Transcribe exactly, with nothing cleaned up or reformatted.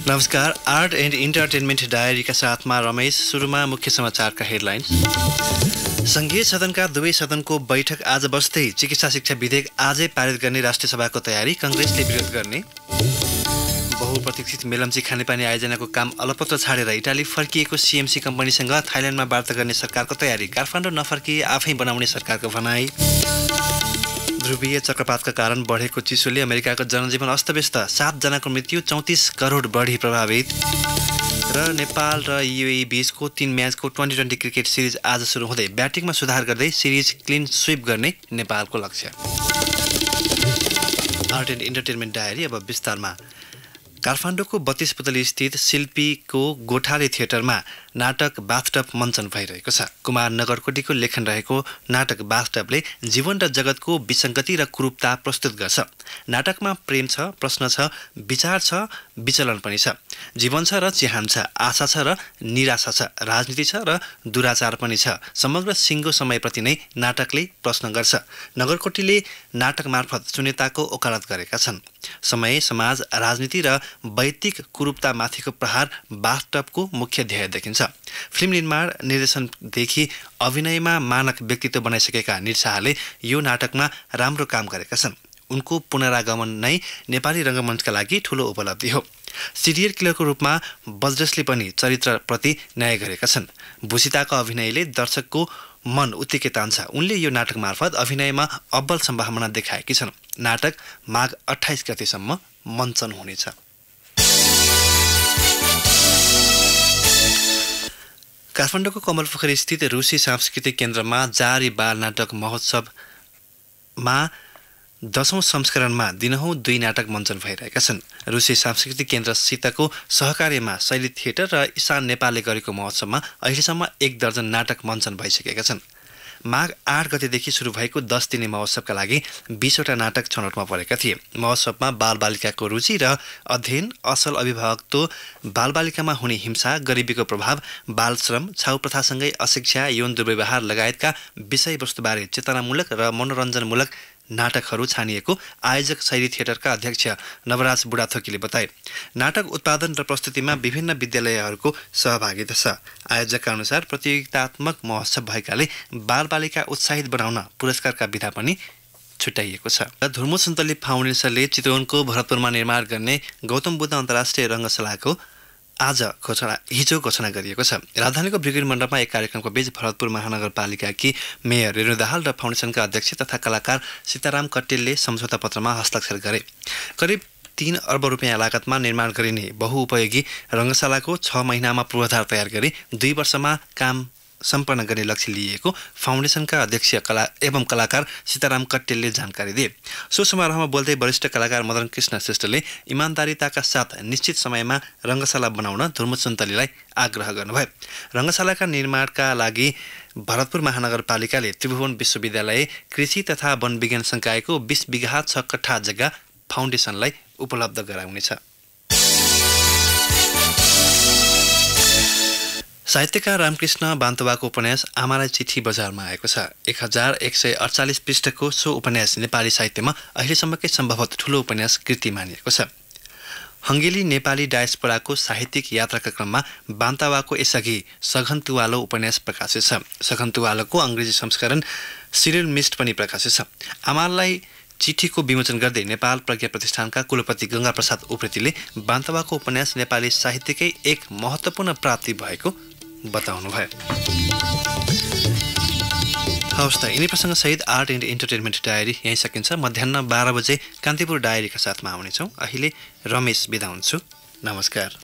नमस्कार। Art and entertainment डायरीका साथमा रमेश। सुरुमा मुख्य समाचारका हेडलाइन्स। संघीय सदनका दुवै सदनको बैठक आज बस्दै चिकित्सा शिक्षा विधेयक आजै पारित गर्ने राष्ट्रिय सभाको तयारी, कांग्रेसले विरोध गर्ने। बहुप्रतीक्षित मेलम्ची खानेपानी आयोजनाको काम अलपत्र छाडेर इटाली फर्किएको सीएमसी कम्पनीसँग थाइल्याण्डमा वार्ता गर्ने सरकारको तयारी, काठमाडौँ नफर्किए आफै बनाउने सरकारको भनाई। ध्रुवीय चक्रपातका कारण बढेको चिसोले अमेरिकाको जनजीवन अस्तव्यस्त, सातजनाको मृत्यु, चौतिस करोड बढी प्रभावित। र नेपाल र युएई बीचको तीन म्याचको ट्वेन्टी ट्वेन्टी क्रिकेट सिरिज आज सुरु हुँदै ब्याटिङमा सुधार गर्दै सिरिज क्लिन स्विप गर्ने नेपालको लक्ष्य। आर्ट एन्ड इन्टरटेनमेन्ट डायरी अब विस्तारमा। काठमाडौँको बत्तीस पुतली स्थित शिल्पीको गोठाले थिएटरमा नाटक बाथटब मञ्चन भइरहेको छ। कुमार नगरकोटीको लेखन रहेको नाटक बाथटबले जीवन र जगतको विसङ्गति र कुरूपता प्रस्तुत गर्छ। नाटकमा प्रेम छ, प्रश्न छ, विचार छ, विचलन पनि छ, जीवन छ र चिहान छ, आशा छ र निराशा छ, राजनीति छ र दुराचार पनि छ। समग्र सिङ्गो समयप्रति नै नाटकले प्रश्न गर्छ। नगरकोटीले नाटक मार्फत शून्यताको ओकालत गरेका छन्। समय, समाज, राजनीति र वैयक्तिक कुरूपतामाथिको प्रहार बाथटबको मुख्य ध्येय देखिन्छ। फिल्म निर्माण, निर्देशनदेखि अभिनयमा मानक व्यक्तित्व बनाइसकेका निर यो नाटकमा राम्रो काम गरेका छन्। उनको पुनरागमन नै नेपाली रङ्गमञ्चका लागि ठूलो उपलब्धि हो। सिरियल किलरको रूपमा बजरसले पनि चरित्रप्रति न्याय गरेका छन्। भूषिताको अभिनयले दर्शकको मन उत्तिकै तान्छ। उनले यो नाटक मार्फत अभिनयमा अब्बल सम्भावना देखाएकी छन्। नाटक माघ अट्ठाइस गतेसम्म मञ्चन हुनेछ। काठमाडौँको कमलपोखरी स्थित रुसी सांस्कृतिक केन्द्रमा जारी बाल नाटक महोत्सवमा दशौं संस्करणमा दिनहुँ दुई नाटक मञ्चन भइरहेका छन्। रुसी सांस्कृतिक केन्द्रसितको सहकार्यमा शैली थिएटर र ईशान नेपालले गरेको महोत्सवमा अहिलेसम्म एक दर्जन नाटक मञ्चन भइसकेका छन्। माघ आठ गतेदेखि सुरु भएको दस दिने महोत्सवका लागि बीसवटा नाटक छनौटमा परेका थिए। महोत्सवमा बालबालिकाको रुचि र अध्ययन, असल अभिभावकत्व, बालबालिकामा हुने हिंसा, गरिबीको प्रभाव, बालश्रम, छाउ प्रथासँगै अशिक्षा, यौन दुर्व्यवहार लगायतका विषयवस्तुबारे चेतनामूलक र मनोरञ्जनमूलक नाटकहरू छानिएको आयोजक शैली थिएटरका अध्यक्ष नवराज बुढाथोकीले बताए। नाटक उत्पादन र प्रस्तुतिमा विभिन्न विद्यालयहरूको सहभागिता छ। आयोजकका अनुसार प्रतियोगितात्मक महोत्सव भएकाले बालबालिका उत्साहित बनाउन पुरस्कारका विधा पनि छुट्याइएको छ। धुर्मु सुन्तली फाउन्डेसनले चितवनको भरतपुरमा निर्माण गर्ने गौतम बुद्ध अन्तर्राष्ट्रिय रङ्गशालाको आज घोषणा हिजो घोषणा गरिएको छ। राजधानीको ब्रिगेड मण्डपमा एक कार्यक्रमको बीच भरतपुर महानगरपालिकाकी मेयर रेणु दाहाल र फाउन्डेसनका अध्यक्ष तथा कलाकार सीताराम कट्टेलले सम्झौता पत्रमा हस्ताक्षर गरे। करिब तीन अर्ब रुपियाँ लागतमा निर्माण गरिने बहुउपयोगी रङ्गशालाको छ महिनामा पूर्वाधार तयार गरी दुई वर्षमा काम सम्पन्न गर्ने लक्ष्य लिएको फाउन्डेसनका अध्यक्ष कला एवं कलाकार सीताराम कट्टेलले जानकारी दिए। सो समारोहमा बोल्दै वरिष्ठ कलाकार मदन कृष्ण श्रेष्ठले इमान्दारिताका साथ निश्चित समयमा रङ्गशाला बनाउन धुर्मु सुन्तलीलाई आग्रह गर्नुभयो। रङ्गशालाका निर्माणका लागि भरतपुर महानगरपालिकाले त्रिभुवन विश्वविद्यालय कृषि तथा वन विज्ञान संकायको बीस बिघा छ कट्ठा जग्गा फाउन्डेसनलाई उपलब्ध गराउनेछ। साहित्यकार रामकृष्ण बान्तवाको उपन्यास आमालाई चिठी बजारमा आएको छ। एक हजार एक सय अडचालिस पृष्ठको सो उपन्यास नेपाली साहित्यमा अहिलेसम्मकै सम्भवतः ठूलो उपन्यास कृति मानिएको छ। हङ्गेली नेपाली डायस्पोराको साहित्यिक यात्राका क्रममा बान्तवाको यसअघि सघन्तुवालो उपन्यास प्रकाशित छ। सघन्तुवालोको अङ्ग्रेजी संस्करण सिरिल मिस्ट पनि प्रकाशित छ। आमालाई चिठीको विमोचन गर्दै नेपाल प्रज्ञा प्रतिष्ठानका कुलपति गंगा प्रसाद उप्रेतीले बान्तवाको उपन्यास नेपाली साहित्यकै एक महत्त्वपूर्ण प्राप्ति भएको बताउनुभयो। हवस् त, यिनै प्रसङ्गसहित आर्ट एन्ड इन्टरटेनमेन्ट डायरी यहीँ सकिन्छ। मध्याह बाह्र बजे कान्तिपुर डायरीका साथमा आउनेछौँ। अहिले रमेश बिदा हुन्छु। नमस्कार।